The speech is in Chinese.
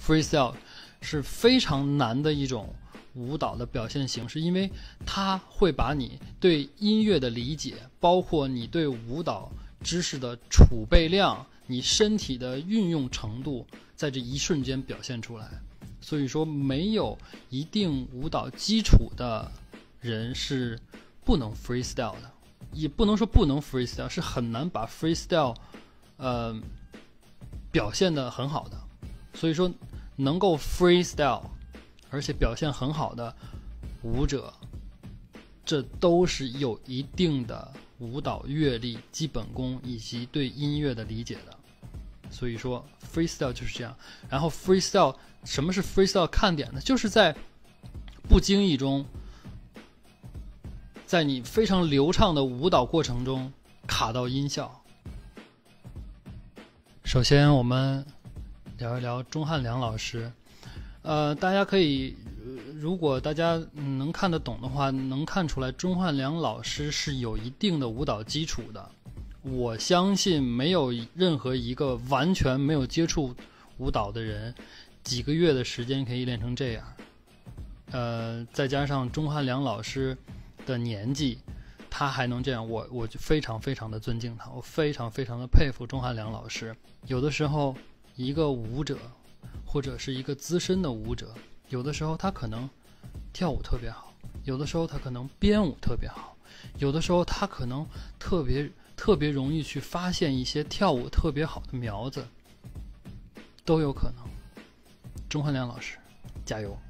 freestyle 是非常难的一种舞蹈的表现形式，因为它会把你对音乐的理解，包括你对舞蹈知识的储备量，你身体的运用程度，在这一瞬间表现出来。所以说，没有一定舞蹈基础的人是不能 freestyle 的，也不能说不能 freestyle， 是很难把 freestyle 表现得很好的。所以说，能够 freestyle 而且表现很好的舞者，这都是有一定的舞蹈阅历、基本功以及对音乐的理解的。所以说 freestyle 就是这样。然后 freestyle， 什么是 freestyle 看点呢？就是在不经意中，在你非常流畅的舞蹈过程中卡到音效。首先我们聊一聊钟汉良老师。大家可以，如果大家能看得懂的话，能看出来钟汉良老师是有一定的舞蹈基础的。我相信没有任何一个完全没有接触舞蹈的人，几个月的时间可以练成这样。再加上钟汉良老师的年纪，他还能这样，我就非常非常的尊敬他，我非常非常的佩服钟汉良老师。有的时候，一个舞者或者是一个资深的舞者，有的时候他可能跳舞特别好，有的时候他可能编舞特别好，有的时候他可能特别容易去发现一些跳舞特别好的苗子，都有可能。钟汉良老师，加油！